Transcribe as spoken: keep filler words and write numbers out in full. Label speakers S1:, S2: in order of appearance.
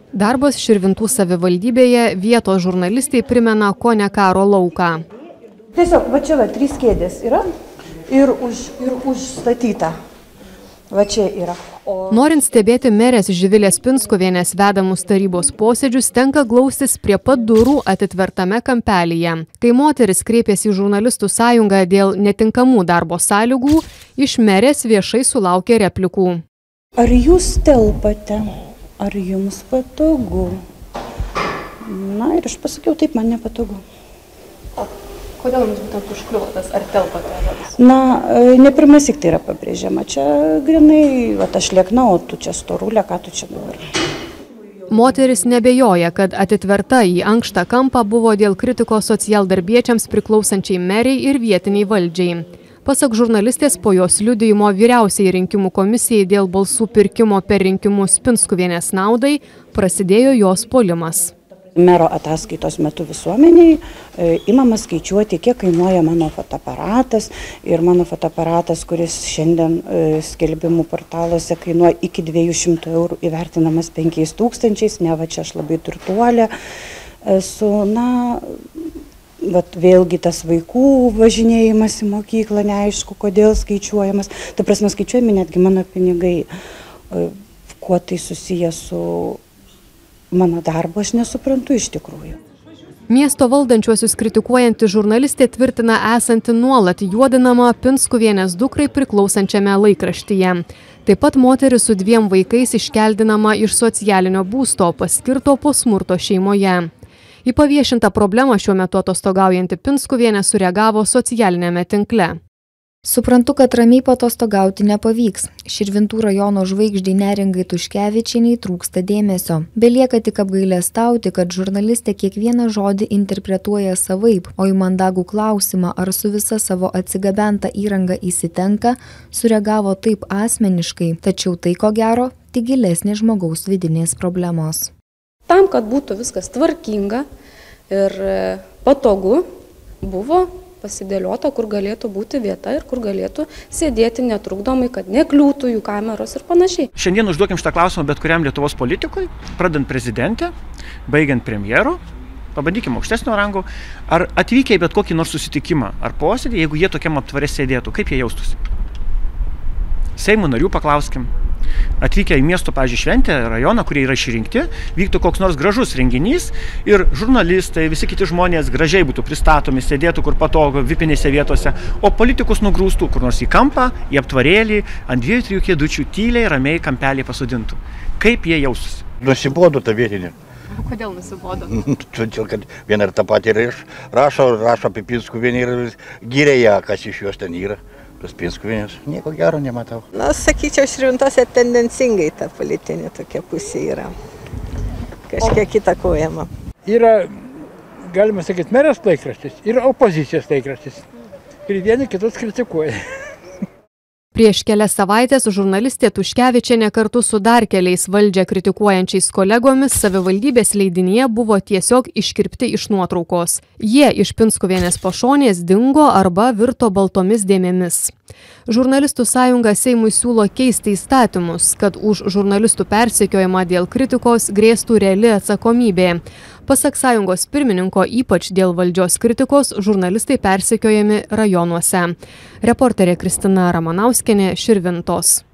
S1: Darbas Širvintų savivaldybėje vietos žurnalistai primena kone karo lauką.
S2: Tiesiog, va čia va, trys kėdės yra ir, už, ir užstatyta. Va čia yra. O...
S1: Norint stebėti merės Živilės Pinskuvienės vedamus tarybos posėdžius, tenka glaustis prie pat durų atitvertame kampelyje. Kai moteris kreipėsi į žurnalistų sąjungą dėl netinkamų darbo sąlygų, iš merės viešai sulaukė replikų.
S2: Ar jūs telpate? Ar jums patogu? Na ir aš pasakiau, taip, man nepatogu.
S1: O kodėl jums būtent užkliuvo tas ar telpate?
S2: Na, ne pirmąsyk tai yra pabrėžiama. Čia grinai, va, aš liekna, o tu čia storulė, ką tu čia dabar?
S1: Moteris nebejoja, kad atitverta į ankštą kampą buvo dėl kritikos socialdarbiečiams priklausančiai meriai ir vietiniai valdžiai. Pasak žurnalistės, po jos liudijimo vyriausiai rinkimų komisijai dėl balsų pirkimo per rinkimus Pinskuvienės naudai prasidėjo jos puolimas.
S2: Mero ataskaitos metu visuomeniai e, imama skaičiuoti, kiek kainuoja mano fotoaparatas. Ir mano fotoaparatas, kuris šiandien e, skelbimų portaluose kainuoja iki dviejų šimtų eurų, įvertinamas penkiais tūkstančiais, ne va čia aš labai turtuolė. Esu, na... Bet vėlgi tas vaikų važinėjimas į mokyklą, neaišku, kodėl skaičiuojamas. Ta prasme, skaičiuojami netgi mano pinigai. Kuo tai susiję su mano darbu, aš nesuprantu iš tikrųjų.
S1: Miesto valdančiuosius kritikuojanti žurnalistė tvirtina esanti nuolat juodinama Pinskuvienės dukrai priklausančiame laikraštyje. Taip pat moteris su dviem vaikais iškeldinama iš socialinio būsto, paskirto po smurto šeimoje. Į paviešintą problemą šiuo metu atostogaujanti Pinskuvienė sureagavo socialinėme tinkle.
S3: Suprantu, kad ramiai patostogauti nepavyks. Širvintų rajono žvaigždei Neringai Tuškevičienei trūksta dėmesio. Belieka tik apgailestauti, kad žurnalistė kiekvieną žodį interpretuoja savaip, o į mandagų klausimą, ar su visa savo atsigabenta įranga įsitenka, sureagavo taip asmeniškai, tačiau tai ko gero tik gilesnės žmogaus vidinės problemos.
S4: Tam, kad būtų viskas tvarkinga ir patogu, buvo pasidėliota, kur galėtų būti vieta ir kur galėtų sėdėti netrukdomai, kad nekliūtų jų kameros ir panašiai.
S5: Šiandien užduokim šitą klausimą bet kuriam Lietuvos politikui, pradant prezidentę, baigiant premjeru, pabandykim aukštesnio rango, ar atvykę į bet kokį nors susitikimą ar posėdį, jeigu jie tokiam aptvare sėdėtų, kaip jie jaustųsi? Seimo narių paklauskim. Atvykę į miesto, pavyzdžiui, šventę, rajoną, kurie yra išrinkti, vyktų koks nors gražus renginys ir žurnalistai, visi kiti žmonės gražiai būtų pristatomi, sėdėtų kur patogu, vipinėse vietose, o politikus nugrūstų kur nors į kampą, į aptvarėlį, ant dviejų, trijų kėdučių, tyliai, ramiai kampelį pasodintų. Kaip jie jaustųsi?
S6: Nusibodu tą vietinį.
S1: Kodėl nusibodo?
S6: Todėl, kad vieną ir tą patį rašo, rašo apie Pinskuvienę ir gyrė ją, kas iš jos ten yra. Tas Pinskuvienės, nieko gero nematau.
S7: Na, sakyčiau, Širvintose tendencingai ta politinė tokia pusė yra. Kažkiek įtakojama.
S8: Yra, galima sakyti, merės laikraštis ir opozicijos laikraštis. Ir vieni kitus kritikuoja.
S1: Prieš kelias savaitės žurnalistė Tuškevičienė kartu su dar keliais valdžią kritikuojančiais kolegomis savivaldybės leidinyje buvo tiesiog iškirpti iš nuotraukos. Jie iš Pinskuvienės pašonės dingo arba virto baltomis dėmėmis. Žurnalistų sąjunga Seimui siūlo keisti įstatymus, kad už žurnalistų persekiojimą dėl kritikos grėstų reali atsakomybė. Pasak sąjungos pirmininko, ypač dėl valdžios kritikos, žurnalistai persekiojami rajonuose. Reporterė Kristina Ramanauskienė, Širvintos.